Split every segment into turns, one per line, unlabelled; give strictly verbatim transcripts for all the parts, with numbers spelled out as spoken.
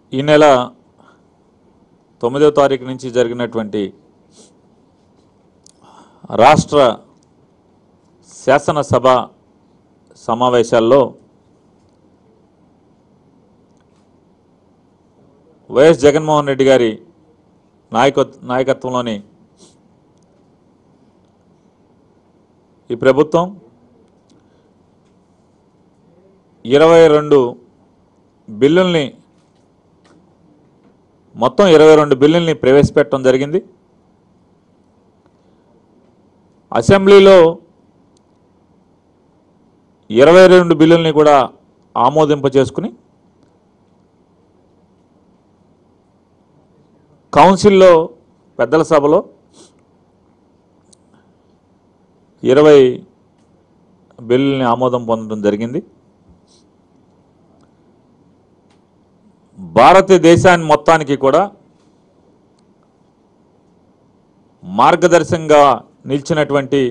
ఈ నెల తొమ్మిదవ తారీఖు నుంచి జరిగినటువంటి రాష్ట్ర శాసనసభ సమావేశాల్లో వైఎస్ జగన్మోహన్ రెడ్డి గారి నాయకత్వ నాయకత్వంలోని ఈ ప్రభుత్వం ఇరవై రెండు బిల్లుల్ని మొత్తం ఇరవై రెండు బిల్లుల్ని ప్రవేశపెట్టడం జరిగింది. అసెంబ్లీలో ఇరవై రెండు బిల్లుల్ని కూడా ఆమోదింప చేసుకుని కౌన్సిల్లో పెద్దల సభలో ఇరవై బిల్లుల్ని ఆమోదం పొందడం జరిగింది. భారతదేశాన్ని మొత్తానికి కూడా మార్గదర్శకంగా నిలిచినటువంటి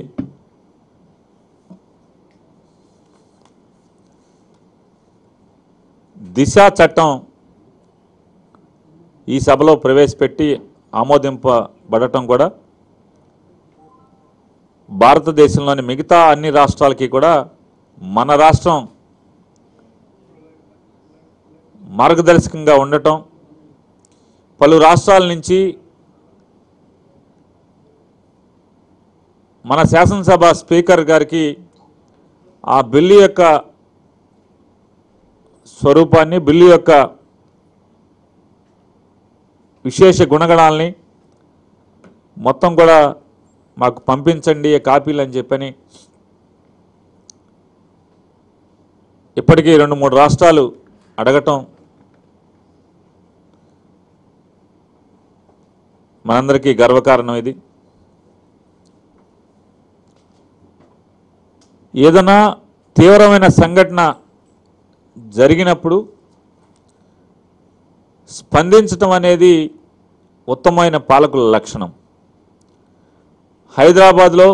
దిశ చట్టం ఈ సభలో ప్రవేశపెట్టి ఆమోదింపబడటం కూడా భారతదేశంలోని మిగతా అన్ని రాష్ట్రాలకి కూడా మన రాష్ట్రం మార్గదర్శకంగా ఉండటం, పలు రాష్ట్రాల నుంచి మన శాసనసభ స్పీకర్ గారికి ఆ బిల్లు యొక్క స్వరూపాన్ని, బిల్లు యొక్క విశేష గుణగణాలని మొత్తం కూడా మాకు పంపించండి కాపీలు అని చెప్పని ఇప్పటికీ రెండు మూడు రాష్ట్రాలు అడగటం మనందరికీ గర్వకారణం. ఇది ఏదైనా తీవ్రమైన సంఘటన జరిగినప్పుడు స్పందించటం అనేది ఉత్తమమైన పాలకుల లక్షణం. హైదరాబాద్లో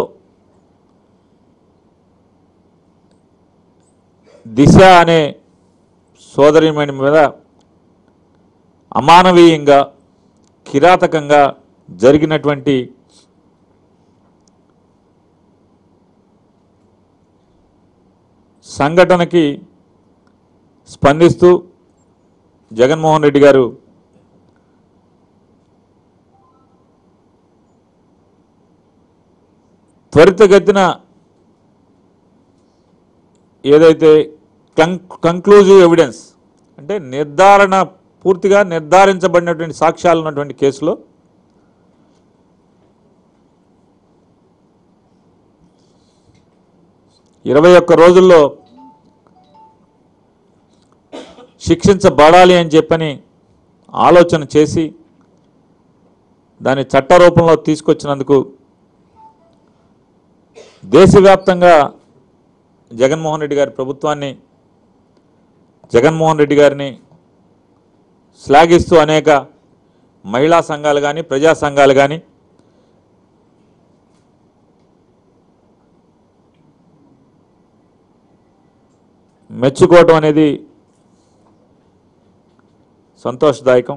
దిశ అనే సోదరిమణి మీద అమానవీయంగా, కిరాతకంగా జరిగినటువంటి సంఘటనకి స్పందిస్తూ జగన్మోహన్ రెడ్డి గారు త్వరితగతిన ఏదైతే కంక్లూజివ్ ఎవిడెన్స్ అంటే నిర్ధారణ పూర్తిగా నిర్ధారించబడినటువంటి సాక్ష్యాలు ఉన్నటువంటి కేసులో ఇరవై ఒక్క రోజుల్లో శిక్షించబడాలి అని చెప్పని ఆలోచన చేసి దాన్ని చట్ట రూపంలో తీసుకొచ్చినందుకు దేశవ్యాప్తంగా జగన్మోహన్ రెడ్డి గారి ప్రభుత్వాన్ని, జగన్మోహన్ రెడ్డి గారిని శ్లాఘిస్తూ అనేక మహిళా సంఘాలు కానీ, ప్రజా సంఘాలు కానీ మెచ్చుకోవటం అనేది సంతోషదాయకం.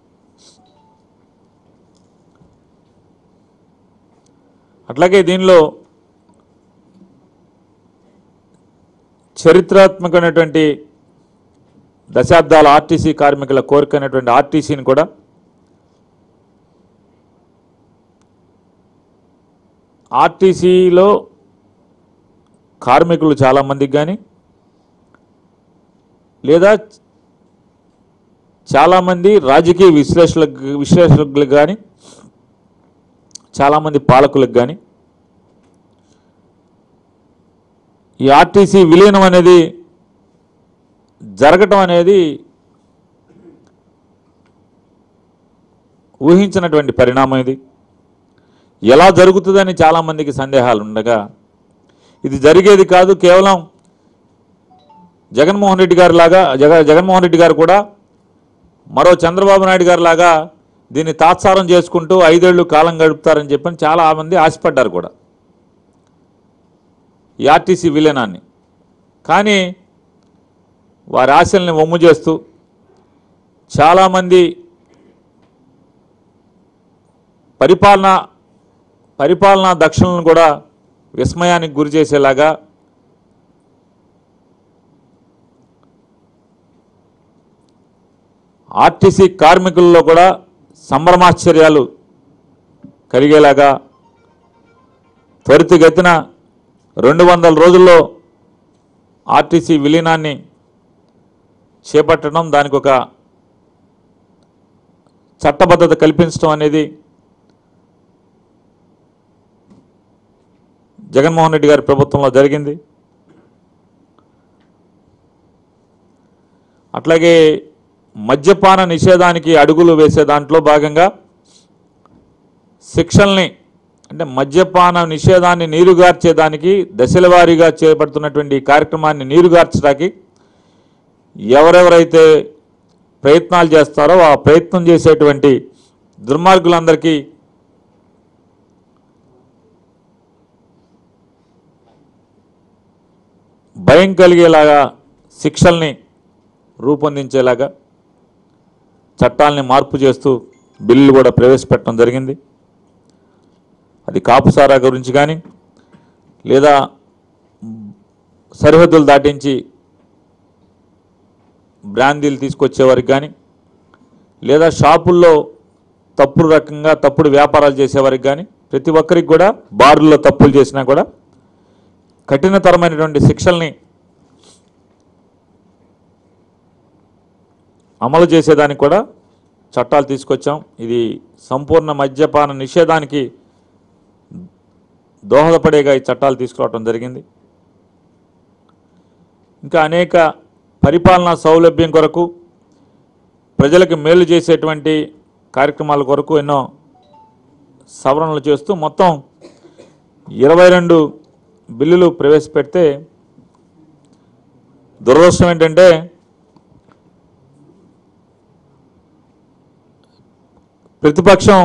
అట్లాగే దీనిలో చరిత్రాత్మకమైనటువంటి దశాబ్దాల ఆర్టీసీ కార్మికుల కోరిక అయినటువంటి ఆర్టీసీని కూడా ఆర్టీసీలో కార్మికులు చాలామందికి కానీ లేదా చాలామంది రాజకీయ విశ్లేషకులకు విశ్లేషకులకు కానీ చాలామంది పాలకులకు కానీ ఈ ఆర్టీసీ విలీనం అనేది జరగటం అనేది ఊహించినటువంటి పరిణామం. ఇది ఎలా జరుగుతుందని చాలామందికి సందేహాలు ఉండగా ఇది జరిగేది కాదు. కేవలం జగన్మోహన్ రెడ్డి గారి లాగా జగ జగన్మోహన్ రెడ్డి గారు కూడా మరో చంద్రబాబు నాయుడు గారి లాగా దీన్ని తాత్సారం చేసుకుంటూ ఐదేళ్లు కాలం గడుపుతారని చెప్పని చాలామంది ఆశపడ్డారు కూడా ఈ ఆర్టీసీ విలీనాన్ని. కానీ వారి ఆశల్ని వమ్ము చేస్తూ చాలామంది పరిపాలన పరిపాలనా దక్షులను కూడా విస్మయానికి గురి చేసేలాగా ఆర్టీసీ కార్మికుల్లో కూడా సంభ్రమాశ్చర్యాలు కలిగేలాగా త్వరితగతిన రెండు వందల రోజుల్లో ఆర్టీసీ విలీనాన్ని చేపట్టడం, దానికి ఒక చట్టబద్ధత కల్పించడం అనేది జగన్మోహన్ రెడ్డి గారి ప్రభుత్వంలో జరిగింది. అట్లాగే మద్యపాన నిషేధానికి అడుగులు వేసే దాంట్లో భాగంగా శిక్షల్ని అంటే మద్యపాన నిషేధాన్ని నీరుగార్చేదానికి దశల వారీగా చేపడుతున్నటువంటి కార్యక్రమాన్ని నీరుగార్చడానికి ఎవరెవరైతే ప్రయత్నాలు చేస్తారో ఆ ప్రయత్నం చేసేటువంటి దుర్మార్గులందరికీ భయం కలిగేలాగా శిక్షల్ని రూపొందించేలాగా చట్టాలని మార్పు చేస్తూ బిల్లులు కూడా ప్రవేశపెట్టడం జరిగింది. అది కాపుసారా గురించి కానీ లేదా సరిహద్దులు దాటించి బ్రాందీలు తీసుకొచ్చేవారికి కానీ లేదా షాపుల్లో తప్పుడు రకంగా తప్పుడు వ్యాపారాలు చేసేవారికి కానీ ప్రతి ఒక్కరికి కూడా బారుల్లో తప్పులు చేసినా కూడా కఠినతరమైనటువంటి శిక్షల్ని అమలు చేసేదానికి కూడా చట్టాలు తీసుకొచ్చాం. ఇది సంపూర్ణ మద్యపాన నిషేధానికి దోహదపడేగా ఈ చట్టాలు తీసుకురావడం జరిగింది. ఇంకా అనేక పరిపాలనా సౌలభ్యం కొరకు ప్రజలకు మేలు చేసేటువంటి కార్యక్రమాల కొరకు ఎన్నో సవరణలు చేస్తూ మొత్తం ఇరవై రెండు బిల్లులు ప్రవేశపెడితే దురదృష్టం ఏంటంటే ప్రతిపక్షం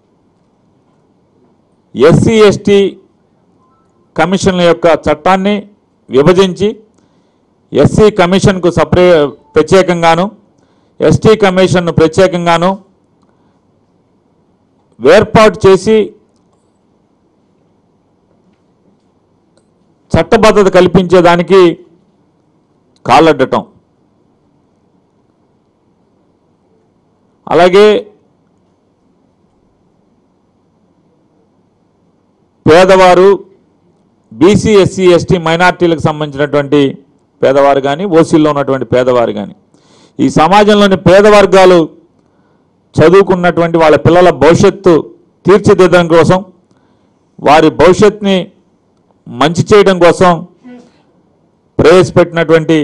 ఎస్సీ ఎస్టీ కమిషన్ల యొక్క చట్టాన్ని విభజించి ఎస్సీ కమిషన్కు సపరే ప్రత్యేకంగాను ఎస్టీ కమిషన్ను ప్రత్యేకంగాను ఏర్పాటు చేసి చట్టబద్ధత కల్పించేదానికి కాళ్ళడ్డటం. అలాగే పేదవారు బీసీ ఎస్సీ ఎస్టీ మైనార్టీలకు సంబంధించినటువంటి పేదవారు కానీ ఓసీల్లో ఉన్నటువంటి పేదవారు కానీ ఈ సమాజంలోని పేద వర్గాలు చదువుకున్నటువంటి వాళ్ళ పిల్లల భవిష్యత్తు తీర్చిదిద్దడం కోసం వారి భవిష్యత్తుని మంచి చేయడం కోసం ప్రవేశపెట్టినటువంటి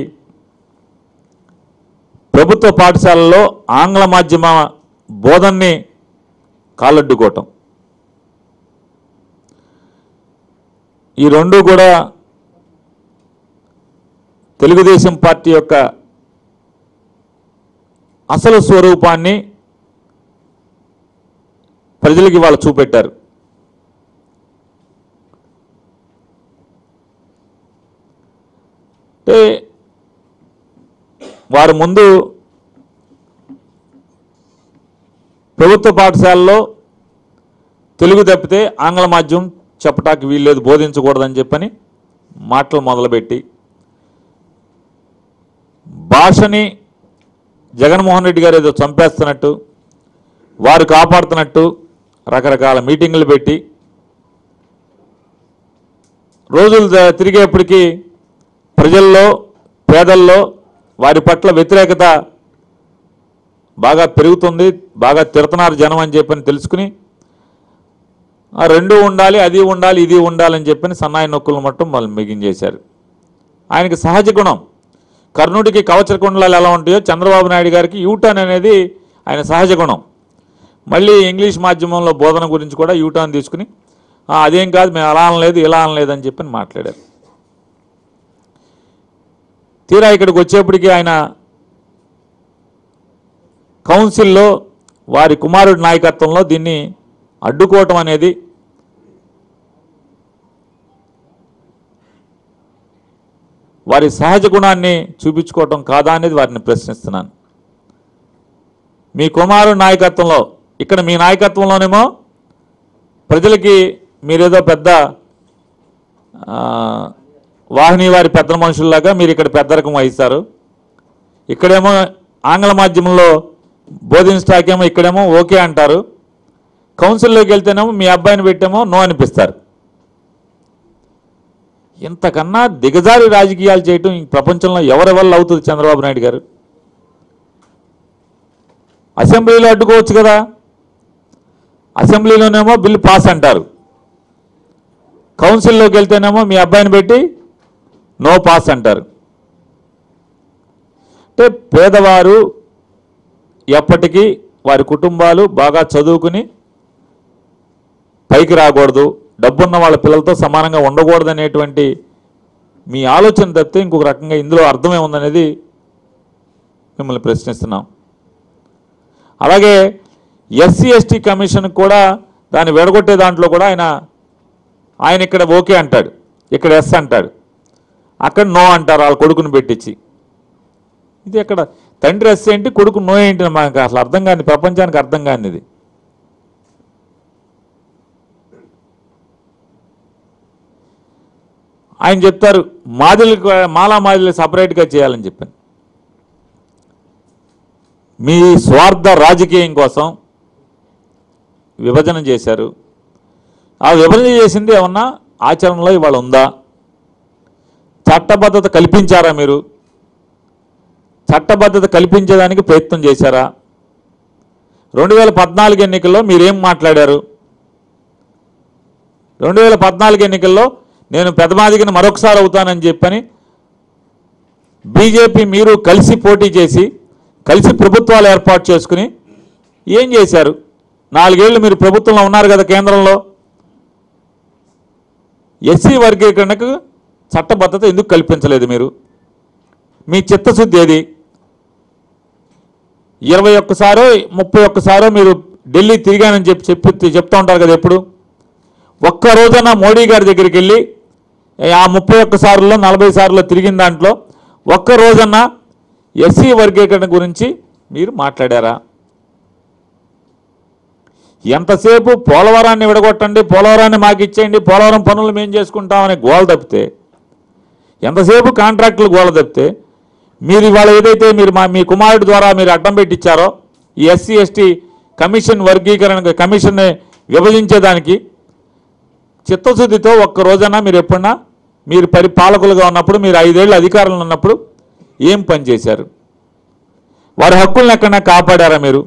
ప్రభుత్వ పాఠశాలల్లో ఆంగ్ల మాధ్యమ బోధనని కాలడ్డుకోవటం, ఈ రెండు కూడా తెలుగుదేశం పార్టీ యొక్క అసలు స్వరూపాన్ని ప్రజలకి వాళ్ళు చూపెట్టారు. అంటే వారు ముందు ప్రభుత్వ పాఠశాలలో తెలుగు తప్పితే ఆంగ్ల మాధ్యమం చెప్పటానికి వీల్లేదు, బోధించకూడదని చెప్పని మాటలు మొదలుపెట్టి భాషని జగన్మోహన్ రెడ్డి గారు ఏదో చంపేస్తున్నట్టు వారు కాపాడుతున్నట్టు రకరకాల మీటింగులు పెట్టి రోజులు తిరిగేప్పటికీ ప్రజల్లో పేదల్లో వారి పట్ల వ్యతిరేకత బాగా పెరుగుతుంది, బాగా తిడుతున్నారు జనం అని చెప్పని తెలుసుకుని ఆ రెండు ఉండాలి, అది ఉండాలి, ఇది ఉండాలని చెప్పని సన్నాయి నొక్కులు మట్టం వాళ్ళు మిగించేశారు. ఆయనకి సహజ గుణం, కర్ణుడికి కవచకుండలాలు ఎలా ఉంటాయో చంద్రబాబు నాయుడు గారికి యూటర్న్ అనేది ఆయన సహజ గుణం. మళ్ళీ ఇంగ్లీష్ మాధ్యమంలో బోధన గురించి కూడా యూటర్న్ తీసుకుని అదేం కాదు మేము అలా అనలేదు ఇలా అనలేదు అని చెప్పని మాట్లాడారు. తీరా ఇక్కడికి వచ్చేప్పటికీ ఆయన కౌన్సిల్లో వారి కుమారుడి నాయకత్వంలో దీన్ని అడ్డుకోవటం అనేది వారి సహజ గుణాన్ని చూపించుకోవటం కాదా అనేది వారిని ప్రశ్నిస్తున్నాను. మీ కుమారు నాయకత్వంలో, ఇక్కడ మీ నాయకత్వంలోనేమో ప్రజలకి మీరేదో పెద్ద వాహిని వారి పెద్ద మనుషుల్లాగా మీరు ఇక్కడ పెద్ద రకం వహిస్తారు. ఇక్కడేమో ఆంగ్ల మాధ్యమంలో బోధించటాకేమో ఇక్కడేమో ఓకే అంటారు. కౌన్సిల్లోకి వెళ్తేనేమో మీ అబ్బాయిని పెట్టేమో నో అనిపిస్తారు. ఇంతకన్నా దిగజారి రాజకీయాలు చేయటం ఈ ప్రపంచంలో ఎవరి వల్ల అవుతుంది? చంద్రబాబు నాయుడు గారు అసెంబ్లీలో అడ్డుకోవచ్చు కదా. అసెంబ్లీలోనేమో బిల్లు పాస్ అంటారు, కౌన్సిల్లోకి వెళ్తేనేమో మీ అబ్బాయిని పెట్టి నో పాస్ అంటారు. అంటే పేదవారు ఎప్పటికీ వారి కుటుంబాలు బాగా చదువుకుని పైకి రాకూడదు, డబ్బున్న వాళ్ళ పిల్లలతో సమానంగా ఉండకూడదు అనేటువంటి మీ ఆలోచన తప్పితే ఇంకొక రకంగా ఇందులో అర్థమే ఉందనేది మిమ్మల్ని ప్రశ్నిస్తున్నాం. అలాగే ఎస్సీ ఎస్టీ కమిషన్ కూడా దాన్ని విడగొట్టే దాంట్లో కూడా ఆయన ఆయన ఇక్కడ ఓకే అంటాడు, ఇక్కడ ఎస్ అంటాడు, అక్కడ నో అంటారు వాళ్ళ కొడుకుని పెట్టించి. ఇది ఎక్కడ తండ్రి ఎస్ ఏంటి, కొడుకు నో ఏంటి? మాకు అసలు అర్థం కాని, ప్రపంచానికి అర్థం కానిది. ఆయన చెప్తారు మాదిలు మాలా మాదిలు సపరేట్గా చేయాలని చెప్పాను. మీ స్వార్థ రాజకీయం కోసం విభజన చేశారు. ఆ విభజన చేసింది ఏమన్నా ఆచరణలో ఇవాళ ఉందా? చట్టబద్ధత కల్పించారా? మీరు చట్టబద్ధత కల్పించేదానికి ప్రయత్నం చేశారా? రెండు వేల పద్నాలుగు ఎన్నికల్లో మీరేం మాట్లాడారు? రెండు వేల పద్నాలుగు ఎన్నికల్లో నేను పెదమాదిగని మరొకసారి అవుతానని చెప్పని బీజేపీ మీరు కలిసి పోటీ చేసి కలిసి ప్రభుత్వాలు ఏర్పాటు చేసుకుని ఏం చేశారు? నాలుగేళ్లు మీరు ప్రభుత్వంలో ఉన్నారు కదా కేంద్రంలో. ఎస్సీ వర్గీకరణకు చట్టబద్ధత ఎందుకు కల్పించలేదు మీరు? మీ చిత్తశుద్ధి ఏది? ఇరవై ఒక్కసారో ముప్పై ఒక్కసారో మీరు ఢిల్లీ తిరిగానని చెప్పి చెప్పి చెప్తూ ఉంటారు కదా ఎప్పుడు. ఒక్క రోజున మోడీ గారి దగ్గరికి వెళ్ళి ఆ ముప్పై ఒక్క సార్లు నలభై సార్లు తిరిగిన దాంట్లో ఒక్క రోజున ఎస్సీ వర్గీకరణ గురించి మీరు మాట్లాడారా? ఎంతసేపు పోలవరాన్ని విడగొట్టండి, పోలవరాన్ని మాకు ఇచ్చేయండి, పోలవరం పనులు మేము చేసుకుంటామని గోల తప్పితే, ఎంతసేపు కాంట్రాక్టులు గోల తప్పితే, మీరు ఇవాళ ఏదైతే మీరు మా మీ కుమారుడు ద్వారా మీరు అడ్డం పెట్టించారో ఈ ఎస్సీ ఎస్టీ కమిషన్ వర్గీకరణ కమిషన్ని విభజించేదానికి చిత్తశుద్ధితో ఒక్క రోజైనా మీరు ఎప్పుడన్నా మీరు పరిపాలకులుగా ఉన్నప్పుడు, మీరు ఐదేళ్ళు అధికారంలో ఉన్నప్పుడు ఏం పని చేశారు? వారి హక్కులను ఎక్కడన్నా కాపాడారా మీరు?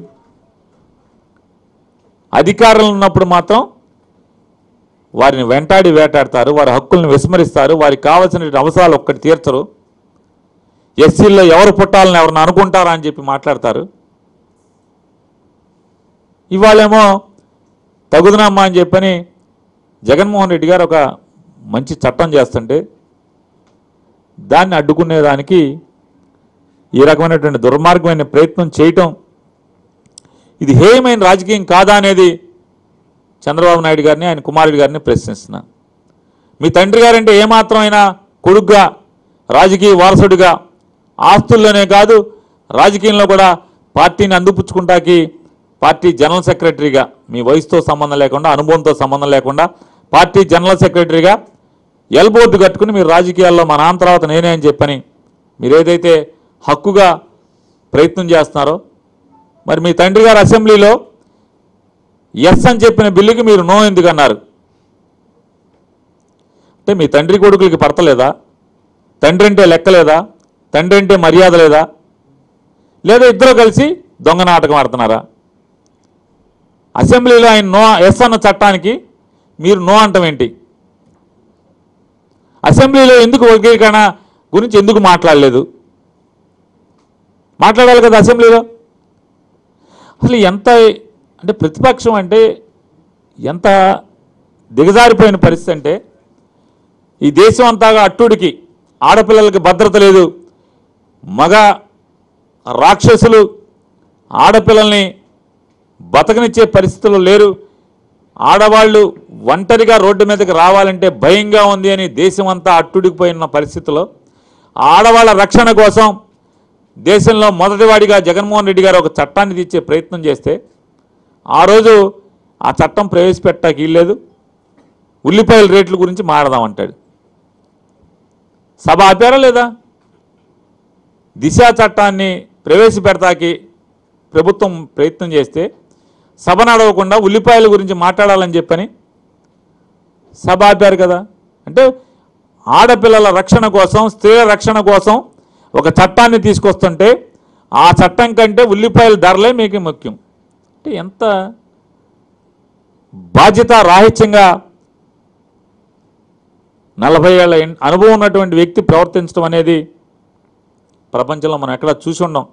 అధికారంలో ఉన్నప్పుడు మాత్రం వారిని వెంటాడి వేటాడతారు, వారి హక్కులను విస్మరిస్తారు, వారికి కావాల్సిన అవసరాలు ఒక్కటి తీర్చరు. ఎస్సీల్లో ఎవరు పుట్టాలని ఎవరిని అనుకుంటారా అని చెప్పి మాట్లాడతారు. ఇవాళేమో తగుదనమ్మా అని చెప్పని జగన్మోహన్ రెడ్డి గారు ఒక మంచి చట్టం చేస్తుంటే దాన్ని అడ్డుకునేదానికి ఈ రకమైనటువంటి దుర్మార్గమైన ప్రయత్నం చేయటం ఇది హేయమైన రాజకీయం కాదా అనేది చంద్రబాబు నాయుడు గారిని ఆయన కుమారుడి గారిని ప్రశ్నిస్తున్నా. మీ తండ్రి గారంటే ఏమాత్రం అయినా కొడుగ్గా రాజకీయ వారసుడిగా ఆస్తుల్లోనే కాదు రాజకీయంలో కూడా పార్టీని అందిపుచ్చుకుంటాకి పార్టీ జనరల్ సెక్రటరీగా మీ వయసుతో సంబంధం లేకుండా అనుభవంతో సంబంధం లేకుండా పార్టీ జనరల్ సెక్రటరీగా ఎల్బోర్డు కట్టుకుని మీరు రాజకీయాల్లో మా నాన్న తర్వాత నేనే అని చెప్పని మీరు ఏదైతే హక్కుగా ప్రయత్నం చేస్తున్నారో, మరి మీ తండ్రి గారు అసెంబ్లీలో ఎస్ అని చెప్పిన బిల్లుకి మీరు నో ఎందుకు అన్నారు? అంటే మీ తండ్రి కొడుకులకి పడతలేదా? తండ్రి అంటే లెక్కలేదా? తండ్రి అంటే మర్యాద లేదా? లేదా ఇద్దరు కలిసి దొంగ నాటకం ఆడుతున్నారా? అసెంబ్లీలో ఆయన నో ఎస్ అన్న చట్టానికి మీరు నో అంటాం ఏంటి? అసెంబ్లీలో ఎందుకు వర్గీకరణ గురించి ఎందుకు మాట్లాడలేదు? మాట్లాడాలి కదా అసెంబ్లీలో. అసలు ఎంత అంటే ప్రతిపక్షం అంటే ఎంత దిగజారిపోయిన పరిస్థితి అంటే, ఈ దేశం అంతాగా అట్టుడికి ఆడపిల్లలకి భద్రత లేదు, మగ రాక్షసులు ఆడపిల్లల్ని బతకనిచ్చే పరిస్థితులు లేరు, ఆడవాళ్ళు ఒంటరిగా రోడ్డు మీదకి రావాలంటే భయంగా ఉంది అని దేశం అంతా అట్టుడికిపోయిన పరిస్థితిలో ఆడవాళ్ళ రక్షణ కోసం దేశంలో మొదటివాడిగా జగన్మోహన్ రెడ్డి గారు ఒక చట్టాన్ని తెచ్చే ప్రయత్నం చేస్తే ఆ రోజు ఆ చట్టం ప్రవేశపెట్టడానికి వీల్లేదు, ఉల్లిపాయల రేట్ల గురించి మాట్లాడదామంటాడు. సభ ఆపారా లేదా? దిశ చట్టాన్ని ప్రవేశపెడతాకి ప్రభుత్వం ప్రయత్నం చేస్తే సభ నడవకుండా ఉల్లిపాయల గురించి మాట్లాడాలని చెప్పని సభ ఆపారు కదా. అంటే ఆడపిల్లల రక్షణ కోసం, స్త్రీల రక్షణ కోసం ఒక చట్టాన్ని తీసుకొస్తుంటే ఆ చట్టం కంటే ఉల్లిపాయల ధరలే మీకు ముఖ్యం. అంటే ఎంత బాధ్యత రాహిత్యంగా నలభై ఏళ్ళ అనుభవం ఉన్నటువంటి వ్యక్తి ప్రవర్తించడం అనేది ప్రపంచంలో మనం ఎక్కడ చూసి ఉండం.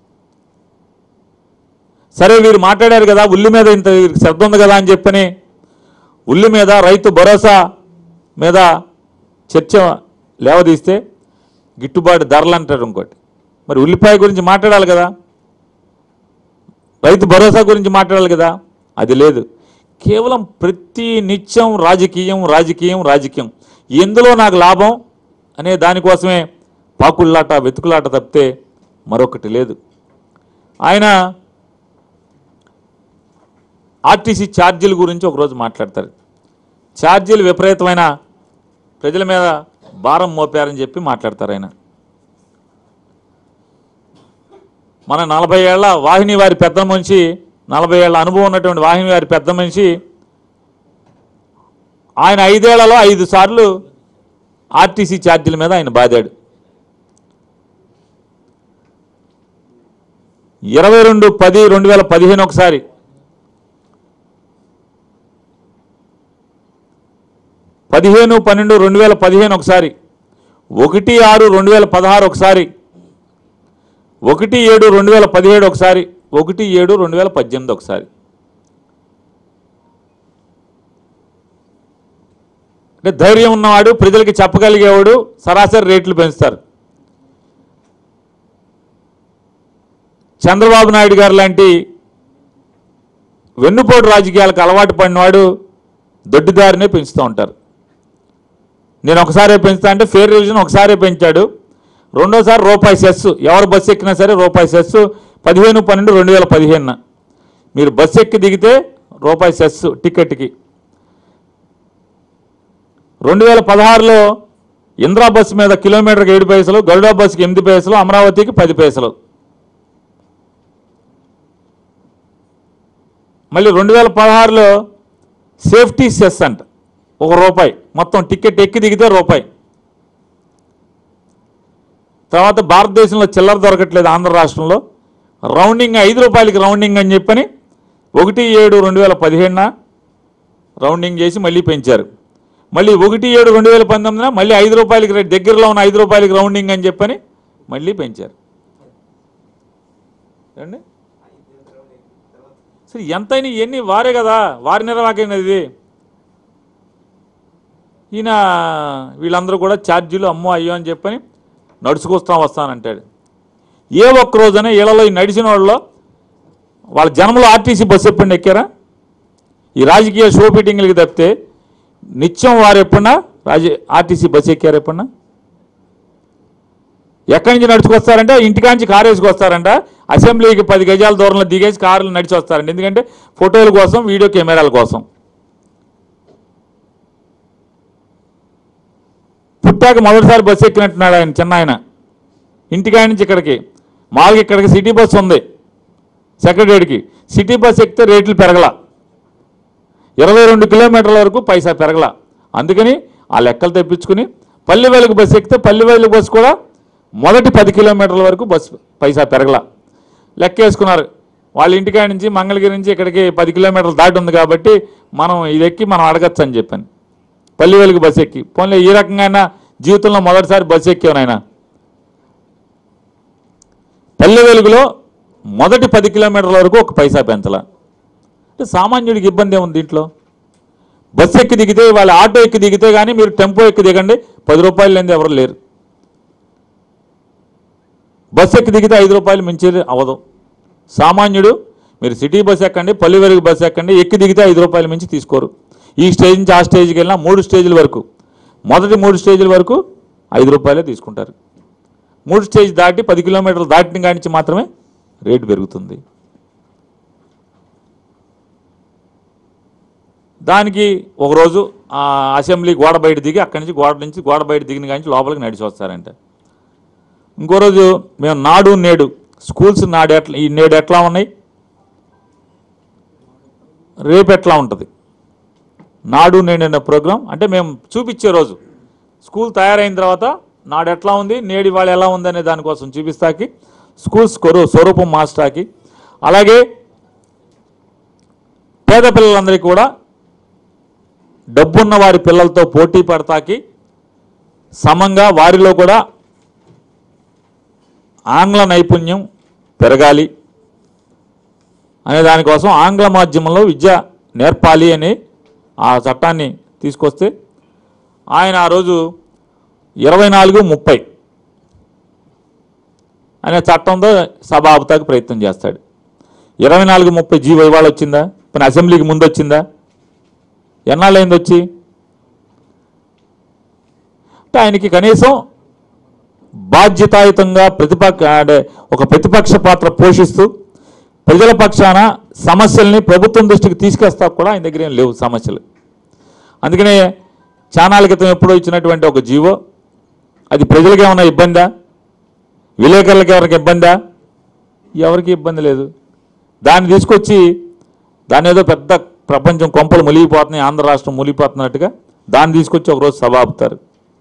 సరే వీరు మాట్లాడారు కదా, ఉల్లి మీద ఇంత శ్రద్ధ ఉంది కదా అని చెప్పని ఉల్లి మీద రైతు భరోసా మీద చర్చ లేవదీస్తే గిట్టుబాటు ధరలు అంటారు ఇంకోటి. మరి ఉల్లిపాయ గురించి మాట్లాడాలి కదా, రైతు భరోసా గురించి మాట్లాడాలి కదా, అది లేదు. కేవలం ప్రతి నిత్యం రాజకీయం రాజకీయం రాజకీయం, ఎందులో నాకు లాభం అనే దానికోసమే పాకుళ్ళాట వెతుకులాట తప్పితే మరొకటి లేదు. ఆయన ఆర్టీసీ ఛార్జీల గురించి ఒకరోజు మాట్లాడతారు. ఛార్జీలు విపరీతమైన ప్రజల మీద భారం మోపారని చెప్పి మాట్లాడతారు ఆయన. మన నలభై ఏళ్ల వాహిని వారి పెద్ద మనిషి, నలభై ఏళ్ల అనుభవం ఉన్నటువంటి వాహిని వారి పెద్ద మనిషి ఆయన ఐదేళ్లలో ఐదు సార్లు ఆర్టీసీ ఛార్జీల మీద ఆయన బాదాడు. ఇరవై రెండు పది రెండు వేల పదిహేను ఒకసారి, పదిహేను పన్నెండు రెండు వేల పదిహేను ఒకసారి, ఒకటి ఆరు రెండు వేల పదహారు ఒకసారి, ఒకటి ఏడు రెండు వేల పదిహేడు ఒకసారి, ఒకటి ఏడు రెండు వేల పద్దెనిమిది ఒకసారి. అంటే ధైర్యం ఉన్నవాడు, ప్రజలకి చెప్పగలిగేవాడు సరాసరి రేట్లు పెంచుతారు. చంద్రబాబు నాయుడు గారు లాంటి వెన్నుపోటు రాజకీయాలకు అలవాటు పడినవాడు దొడ్డిదారినే పెంచుతూ ఉంటారు. నేను ఒకసారి పెంచుతా అంటే ఫేర్ రివిజన్ ఒకసారి పెంచాడు, రెండోసారి రూపాయి సెస్, ఎవరు బస్సు ఎక్కినా సరే రూపాయి సెస్ పదిహేను పన్నెండు రెండు వేల పదిహేనున మీరు బస్సు ఎక్కి దిగితే రూపాయి సెస్ టికెట్కి. రెండు వేల పదహారులో ఇంద్రా బస్సు మీద కిలోమీటర్కి ఏడు పైసలు, గరుడా బస్సుకి ఎనిమిది పైసలు, అమరావతికి పది పైసలు. మళ్ళీ రెండు వేల పదహారులో సేఫ్టీ సెస్ అంట ఒక రూపాయి, మొత్తం టికెట్ ఎక్కి దిగితే రూపాయి. తర్వాత భారతదేశంలో చిల్లర దొరకట్లేదు ఆంధ్ర రాష్ట్రంలో, రౌండింగ్ ఐదు రూపాయలకి రౌండింగ్ అని చెప్పని ఒకటి ఏడు రెండు వేల పదిహేడున రౌండింగ్ చేసి మళ్ళీ పెంచారు. మళ్ళీ ఒకటి ఏడు రెండు వేల పంతొమ్మిదిన మళ్ళీ ఐదు రూపాయలకి దగ్గరలో ఉన్న ఐదు రూపాయలకి రౌండింగ్ అని చెప్పని మళ్ళీ పెంచారు. ఏమండి సరే ఎంతైనా ఇవన్నీ వారే కదా, వారి నిర్వాహకం ఇది. ఈయన వీళ్ళందరూ కూడా ఛార్జీలు అమ్మో అయ్యో అని చెప్పని నడుచుకొస్తాం వస్తానంటాడు. ఏ ఒక్క రోజున వీళ్ళలో ఈ నడిచిన వాళ్ళలో వాళ్ళ జనంలో ఆర్టీసీ బస్సు ఎప్పుడైనా ఎక్కారా? ఈ రాజకీయ షో మీటింగ్లకి తప్పితే నిత్యం వారు ఎప్పుడన్నా రాజ ఆర్టీసీ బస్సు ఎక్కారు ఎప్పుడన్నా? ఎక్కడి నుంచి నడుచుకొస్తారంటే ఇంటికాంచి కారు వేసుకొస్తారంట, అసెంబ్లీకి పది గజాల దూరంలో దిగేసి కారులు నడిచి వస్తారంట. ఎందుకంటే ఫోటోల కోసం, వీడియో కెమెరాల కోసం. పుట్టాక మొదటిసారి బస్సు ఎక్కినట్టున్నాడు ఆయన, చిన్న ఆయన. ఇంటికాయ నుంచి ఇక్కడికి మామూలుగా ఇక్కడికి సిటీ బస్సు ఉంది సెక్రటరీకి, సిటీ బస్సు ఎక్కితే రేట్లు పెరగల, ఇరవై రెండు కిలోమీటర్ల వరకు పైసా పెరగల. అందుకని ఆ లెక్కలు తెప్పించుకుని పల్లి వెలుగు బస్సు ఎక్కితే పల్లి వెలుగు బస్సు కూడా మొదటి పది కిలోమీటర్ల వరకు బస్సు పైసా పెరగల. లెక్క వేసుకున్నారు వాళ్ళ ఇంటికాయ నుంచి మంగళగిరి నుంచి ఇక్కడికి పది కిలోమీటర్లు దాటి ఉంది కాబట్టి మనం ఇది ఎక్కి మనం అడగచ్చు అని చెప్పాను. పల్లి వెలుగు బస్సు ఎక్కి పోన్లే ఈ రకంగా జీవితంలో మొదటిసారి బస్సు ఎక్కాను ఆయన. పల్లి వెలుగులో మొదటి పది కిలోమీటర్ల వరకు ఒక పైసా పెంచాల. అంటే సామాన్యుడికి ఇబ్బంది ఏముంది దీంట్లో? బస్సు ఎక్కి దిగితే వాళ్ళ ఆటో ఎక్కి దిగితే కానీ మీరు టెంపో ఎక్కి దిగండి, పది రూపాయలు లేనిది ఎవరు లేరు. బస్సు ఎక్కి దిగితే ఐదు రూపాయలు మించేది అవ్వదు. సామాన్యుడు మీరు సిటీ బస్సు ఎక్కండి, పల్లి వెలుగు బస్సు ఎక్కండి, ఎక్కి దిగితే ఐదు రూపాయలు మించి తీసుకోరు. ఈ స్టేజ్ నుంచి ఆ స్టేజ్కి వెళ్ళినా మూడు స్టేజ్ల వరకు, మొదటి మూడు స్టేజ్ల వరకు ఐదు రూపాయలే తీసుకుంటారు. మూడు స్టేజ్ దాటి పది కిలోమీటర్లు దాటిన కాడి నుంచి మాత్రమే రేటు పెరుగుతుంది. దానికి ఒకరోజు అసెంబ్లీ గోడ బయట దిగి అక్కడి నుంచి గోడ నుంచి గోడ బయట దిగిన కాడి నుంచి లోపలికి నడిచి వస్తారంట. ఇంకో రోజు మేము నాడు నేడు స్కూల్స్ నాడు ఎట్లా ఈ నేడు ఎట్లా ఉన్నాయి, రేపు ఎట్లా ఉంటుంది, నాడు నేడు అనే ప్రోగ్రాం అంటే మేము చూపించే రోజు స్కూల్ తయారైన తర్వాత నాడు ఎట్లా ఉంది, నేడు వాళ్ళు ఎలా ఉంది అనే దానికోసం చూపిస్తాకి స్కూల్స్ కొరు స్వరూపం మాస్టర్కి, అలాగే పేద పిల్లలందరికీ కూడా డబ్బున్న వారి పిల్లలతో పోటీ పడతాకి సమంగా వారిలో కూడా ఆంగ్ల నైపుణ్యం పెరగాలి అనే దానికోసం ఆంగ్ల మాధ్యమంలో విద్య నేర్పాలి అని ఆ చట్టాన్ని తీసుకొస్తే ఆయన ఆ రోజు ఇరవై నాలుగు ముప్పై అనే చట్టంతో సభ ఆపుతాకి ప్రయత్నం చేస్తాడు. ఇరవై నాలుగు ముప్పై జీవో ఇవాళ వచ్చిందా, పని అసెంబ్లీకి ముందు వచ్చిందా, ఎన్నాళ్ళైంది వచ్చి? అంటే ఆయనకి కనీసం బాధ్యతాయుతంగా ప్రతిపక్ష అంటే ఒక ప్రతిపక్ష పాత్ర పోషిస్తూ ప్రజల పక్షాన సమస్యల్ని ప్రభుత్వం దృష్టికి తీసుకొస్తా కూడా ఆయన దగ్గర ఏం లేవు సమస్యలు. అందుకనే చానాల క్రితం ఎప్పుడో ఇచ్చినటువంటి ఒక జీవో అది ప్రజలకు ఏమైనా ఇబ్బందా, విలేకరులకు ఎవరికి ఇబ్బందా? ఎవరికి ఇబ్బంది లేదు. దాన్ని తీసుకొచ్చి దాని ఏదో పెద్ద ప్రపంచం కొంపలు మునిగిపోతున్నాయి, ఆంధ్ర రాష్ట్రం మునిగిపోతున్నట్టుగా దాన్ని తీసుకొచ్చి ఒకరోజు సభ ఆపుతారు.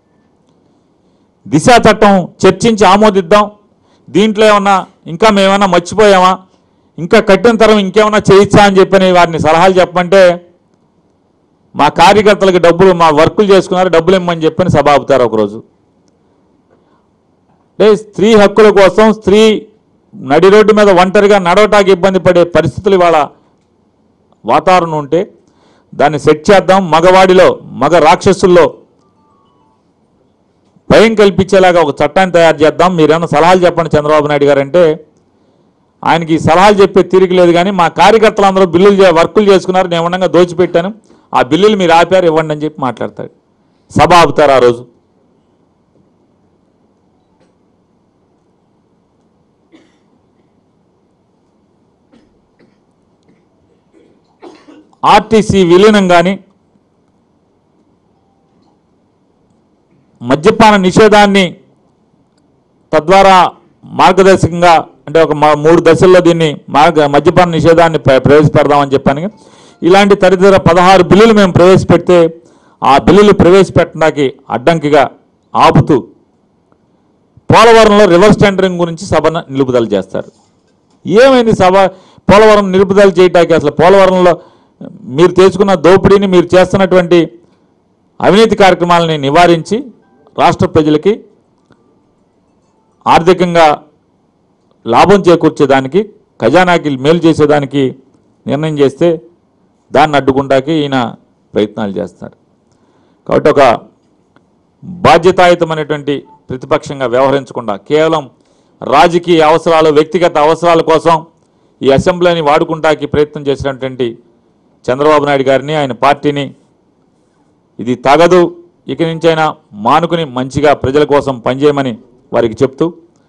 దిశ చట్టం చర్చించి ఆమోదిద్దాం, దీంట్లో ఏమన్నా ఇంకా మేమన్నా మర్చిపోయామా, ఇంకా కట్టిన తరం ఇంకేమన్నా చేయించా అని చెప్పని వారిని సలహాలు చెప్పమంటే మా కార్యకర్తలకు డబ్బులు మా వర్కులు చేసుకున్నారు డబ్బులు ఇమ్మని చెప్పని సభ ఆపుతారు ఒకరోజు. అంటే స్త్రీ హక్కుల కోసం స్త్రీ నడి రోడ్డు మీద ఒంటరిగా నడవటానికి ఇబ్బంది పడే పరిస్థితులు ఇవాళ వాతావరణం ఉంటే దాన్ని సెట్ చేద్దాం, మగవాడిలో మగ రాక్షసుల్లో భయం కల్పించేలాగా ఒక చట్టాన్ని తయారు చేద్దాం, మీరేమన్నా సలహాలు చెప్పండి చంద్రబాబు నాయుడు గారు అంటే ఆయనకి సలహాలు చెప్పే తీరిక లేదు. కానీ మా కార్యకర్తలు అందరూ బిల్లులు వర్కులు చేసుకున్నారు, నేను ఉండగా దోచిపెట్టాను, ఆ బిల్లులు మీరు ఆపారు ఇవ్వండి అని చెప్పి మాట్లాడతాడు. సభ ఆపుతారు ఆ రోజు. ఆర్టీసీ విలీనం కానీ మద్యపాన నిషేధాన్ని తద్వారా మార్గదర్శకంగా అంటే ఒక మూడు దశల్లో దీన్ని మార్గ మద్యపాన నిషేధాన్ని ప్రవేశపెడదామని చెప్పాను. ఇలాంటి తదితర పదహారు బిల్లులు మేము ప్రవేశపెడితే ఆ బిల్లులు ప్రవేశపెట్టడానికి అడ్డంకిగా ఆపుతూ పోలవరంలో రివర్స్ టెండరింగ్ గురించి సభను నిలుపుదల చేస్తారు. ఏమైంది సభ పోలవరం నిలుపుదల చేయటానికి? అసలు పోలవరంలో మీరు తీసుకున్న దోపిడీని, మీరు చేస్తున్నటువంటి అవినీతి కార్యక్రమాలని నివారించి రాష్ట్ర ప్రజలకి ఆర్థికంగా లాభం చేకూర్చేదానికి, ఖజానాకి మేలు చేసేదానికి నిర్ణయం చేస్తే దాన్ని అడ్డుకుంటాకి ఈయన ప్రయత్నాలు చేస్తారు. కాబట్టి ఒక బాధ్యతాయుతమైనటువంటి ప్రతిపక్షంగా వ్యవహరించకుండా కేవలం రాజకీయ అవసరాలు, వ్యక్తిగత అవసరాల కోసం ఈ అసెంబ్లీని వాడుకుంటాకి ప్రయత్నం చేసినటువంటి చంద్రబాబు నాయుడు గారిని, ఆయన పార్టీని ఇది తగదు, ఇక నుంచైనా మానుకుని మంచిగా ప్రజల కోసం పనిచేయమని వారికి చెప్తూ,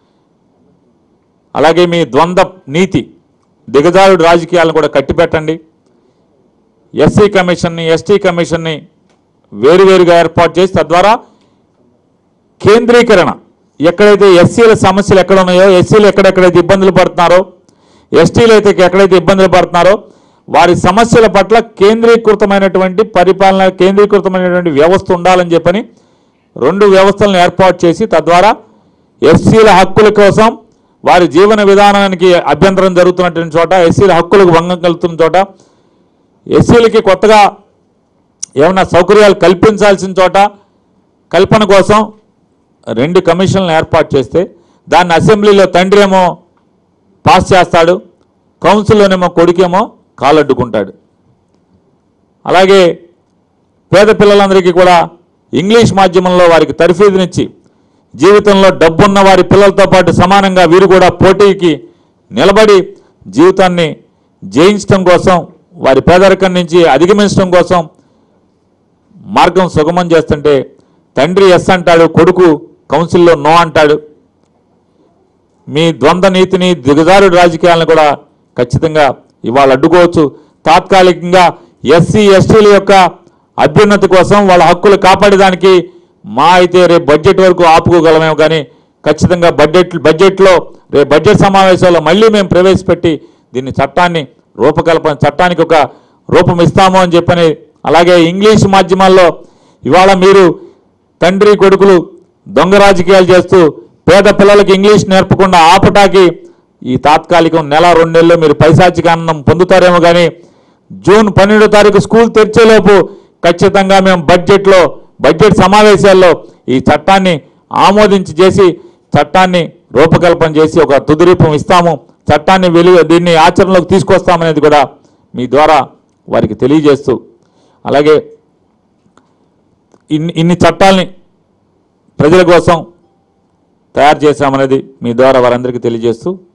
అలాగే మీ ద్వంద్వ నీతి దిగజారుడు రాజకీయాలను కూడా కట్టిపెట్టండి, ఎస్సీ కమిషన్ని ఎస్టీ కమిషన్ని వేరువేరుగా ఏర్పాటు చేసి తద్వారా కేంద్రీకరణ, ఎక్కడైతే ఎస్సీల సమస్యలు ఎక్కడ ఉన్నాయో, ఎస్సీలు ఎక్కడెక్కడైతే ఇబ్బందులు పడుతున్నారో, ఎస్టీలు అయితే ఎక్కడైతే ఇబ్బందులు పడుతున్నారో వారి సమస్యల పట్ల కేంద్రీకృతమైనటువంటి పరిపాలన, కేంద్రీకృతమైనటువంటి వ్యవస్థ ఉండాలని చెప్పని రెండు వ్యవస్థలను ఏర్పాటు చేసి తద్వారా ఎస్సీల హక్కుల కోసం, వారి జీవన విధానానికి అభ్యంతరం జరుగుతున్నటువంటి చోట, ఎస్సీల హక్కులకు భంగం కలుగుతున్న చోట, ఎస్సీలకి కొత్తగా ఏమన్నా సౌకర్యాలు కల్పించాల్సిన చోట కల్పన కోసం రెండు కమిషన్లను ఏర్పాటు చేస్తే దాన్ని అసెంబ్లీలో తండ్రి ఏమో పాస్ చేస్తాడు, కౌన్సిల్లోనేమో కొడుకేమో కాలడ్డుకుంటాడు. అలాగే పేద పిల్లలందరికీ కూడా ఇంగ్లీష్ మాధ్యమంలో వారికి తర్ఫీదునిచ్చి జీవితంలో డబ్బున్న వారి పిల్లలతో పాటు సమానంగా వీరు కూడా పోటీకి నిలబడి జీవితాన్ని జయించడం కోసం, వారి పేదరికం నుంచి అధిగమించడం కోసం మార్గం సుగమం చేస్తుంటే తండ్రి ఎస్ అంటాడు, కొడుకు కౌన్సిల్లో నో అంటాడు. మీ ద్వంద్వ నీతిని దిగజారుడు రాజకీయాలను కూడా ఖచ్చితంగా ఇవాళ అడ్డుకోవచ్చు. తాత్కాలికంగా ఎస్సీ ఎస్టీల యొక్క అభ్యున్నతి కోసం వాళ్ళ హక్కులు కాపాడేదానికి మా అయితే రేపు బడ్జెట్ వరకు ఆపుకోగలమేమో, కానీ ఖచ్చితంగా బడ్జెట్ బడ్జెట్లో రేపు బడ్జెట్ సమావేశాల్లో మళ్ళీ మేము ప్రవేశపెట్టి దీన్ని చట్టాన్ని రూపకల్పన చట్టానికి ఒక రూపం ఇస్తాము అని చెప్పని. అలాగే ఇంగ్లీష్ మాధ్యమాల్లో ఇవాళ మీరు తండ్రి కొడుకులు దొంగ రాజకీయాలు చేస్తూ పేద పిల్లలకి ఇంగ్లీష్ నేర్పకుండా ఆపటాకి ఈ తాత్కాలికం నెల రెండు నెలల్లో మీరు పైశాచిక ఆనందం పొందుతారేమో, కానీ జూన్ పన్నెండో తారీఖు స్కూల్ తెరిచేలోపు ఖచ్చితంగా మేము బడ్జెట్లో బడ్జెట్ సమావేశాల్లో ఈ చట్టాన్ని ఆమోదించి చేసి చట్టాన్ని రూపకల్పన చేసి ఒక తుది రూపం ఇస్తాము, చట్టాన్ని వెలుగు దీన్ని ఆచరణలోకి తీసుకొస్తామనేది కూడా మీ ద్వారా వారికి తెలియజేస్తూ, అలాగే ఇన్ని ఇన్ని చట్టాలని ప్రజల కోసం తయారు చేశామనేది మీ ద్వారా వారందరికీ తెలియజేస్తూ